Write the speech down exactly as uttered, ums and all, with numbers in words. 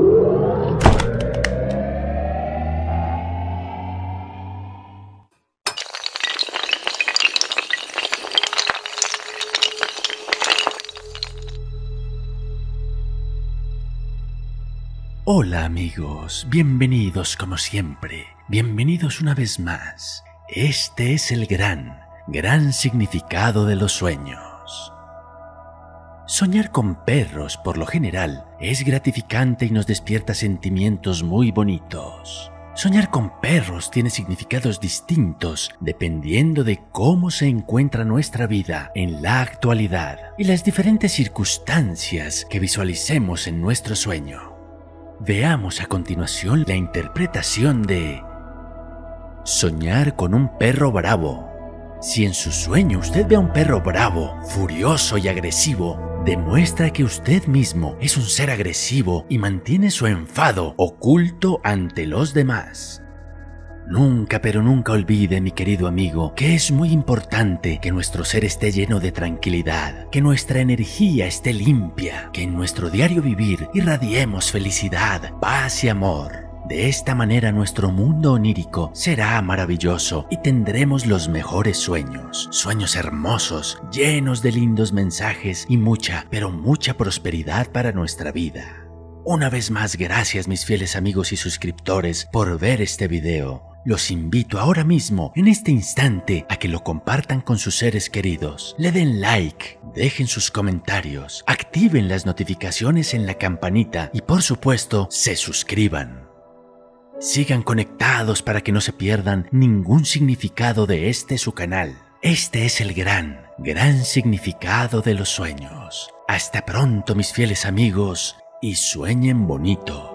Hola amigos, bienvenidos como siempre, bienvenidos una vez más. Este es el gran, gran significado de los sueños. Soñar con perros, por lo general, es gratificante y nos despierta sentimientos muy bonitos. Soñar con perros tiene significados distintos dependiendo de cómo se encuentra nuestra vida en la actualidad y las diferentes circunstancias que visualicemos en nuestro sueño. Veamos a continuación la interpretación de soñar con un perro bravo. Si en su sueño usted ve a un perro bravo, furioso y agresivo, demuestra que usted mismo es un ser agresivo y mantiene su enfado oculto ante los demás. Nunca, pero nunca olvide, mi querido amigo, que es muy importante que nuestro ser esté lleno de tranquilidad, que nuestra energía esté limpia, que en nuestro diario vivir irradiemos felicidad, paz y amor. De esta manera nuestro mundo onírico será maravilloso y tendremos los mejores sueños, sueños hermosos, llenos de lindos mensajes y mucha, pero mucha prosperidad para nuestra vida. Una vez más, gracias mis fieles amigos y suscriptores por ver este video. Los invito ahora mismo, en este instante, a que lo compartan con sus seres queridos. Le den like, dejen sus comentarios, activen las notificaciones en la campanita y por supuesto, se suscriban. Sigan conectados para que no se pierdan ningún significado de este su canal. Este es el gran, gran significado de los sueños. Hasta pronto mis fieles amigos y sueñen bonito.